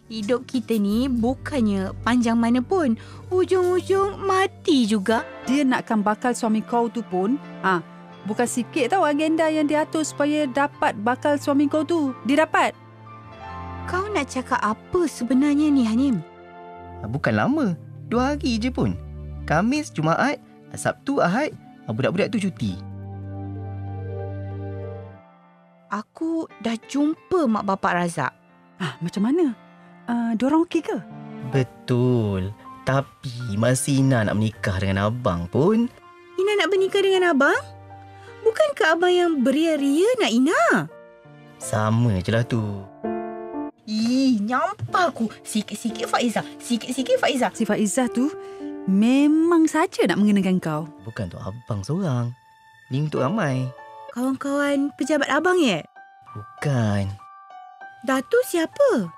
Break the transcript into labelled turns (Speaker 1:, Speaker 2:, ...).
Speaker 1: Hidup kita ni bukannya panjang mana pun. Ujung-ujung mati juga.
Speaker 2: Dia nakkan bakal suami kau tu pun, bukan sikit tau agenda yang diatur supaya dapat bakal suami kau tu. Dia dapat.
Speaker 1: Kau nak cakap apa sebenarnya ni, Hanim?
Speaker 3: Bukan lama. 2 hari je pun. Khamis, Jumaat, Sabtu, Ahad, budak-budak tu cuti.
Speaker 1: Aku dah jumpa mak bapak Razak.
Speaker 2: Macam mana? Diorang okey ke?
Speaker 3: Betul. Tapi masih Ina nak menikah dengan abang pun.
Speaker 1: Ina nak bernikah dengan abang? Bukankah abang yang beria-ria nak Ina?
Speaker 3: Sama je lah tu.
Speaker 1: Nyampah aku. Sikit-sikit Faizah. Sikit-sikit Faizah.
Speaker 2: Si Faizah tu memang saja nak mengenakan kau.
Speaker 3: Bukan untuk abang seorang. Ni untuk ramai.
Speaker 1: Kawan-kawan pejabat abang, ya?
Speaker 3: Bukan.
Speaker 1: Datuk siapa?